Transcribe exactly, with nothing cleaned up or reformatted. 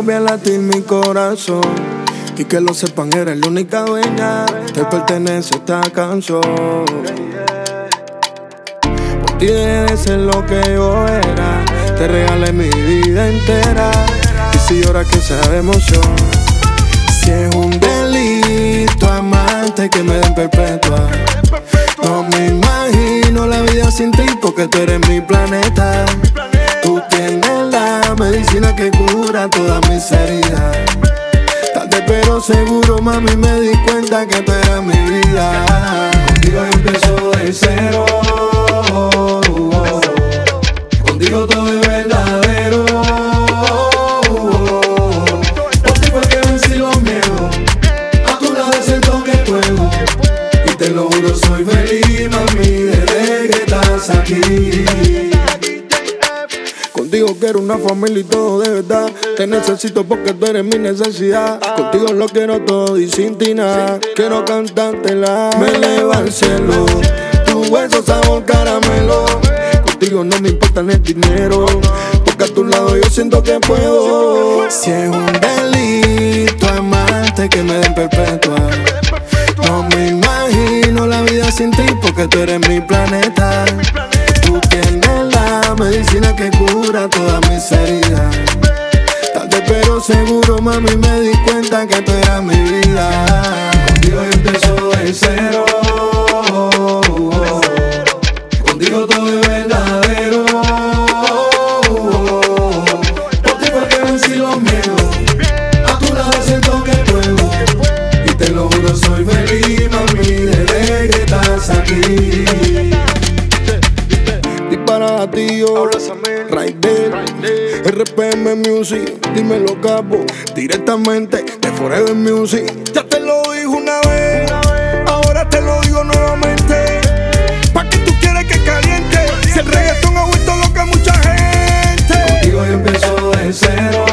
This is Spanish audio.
vuelve a latir mi corazón. Y que lo sepan, eres la única dueña, te pertenece esta canción. Por ti dejé de ser lo que yo era, te regalé mi vida entera. Y si lloras que sea de emoción. Si es un delito amarte, que me den perpetua. No me imagino la vida sin ti, porque tú eres mi planeta. Tú tienes la medicina que cura todas mis heridas. Tarde pero seguro, mami, me di cuenta que tú eras mi vida. Contigo empezó de cero. Contigo todo es verdadero. Por ti fue que vencí los miedos. A tu lado siento que puedo. Y te lo juro, soy feliz, mami, desde que estás aquí. Contigo quiero una familia y todo de verdad. Te necesito porque tú eres mi necesidad. Contigo lo quiero todo y sin ti nada. Quiero cantártela. Me eleva al cielo, tu hueso sabor caramelo. Contigo no me importa ni el dinero, porque a tu lado yo siento que puedo. Si es un delito amarte, que me den perpetua. No me imagino la vida sin ti, porque tú eres mi planeta. Tú tienes la medicina que cura todas mis heridas. Tarde pero seguro, mami, me di cuenta que tú eras mi vida. Contigo empezó de cero. Contigo todo es verdadero. Por ti fue que vencí los miedos. A tu lado siento que puedo. Y te lo juro, soy feliz, mami, desde que estás aquí. Dispara a ti, yo, Raidel, R P M Music, dímelo capo, directamente de Forever Music. Ya te lo dijo una vez, ahora te lo digo nuevamente. ¿Pa' qué tú quieres que caliente? Si el reggaetón ha vuelto loca a mucha gente. Contigo yo empezó de cero.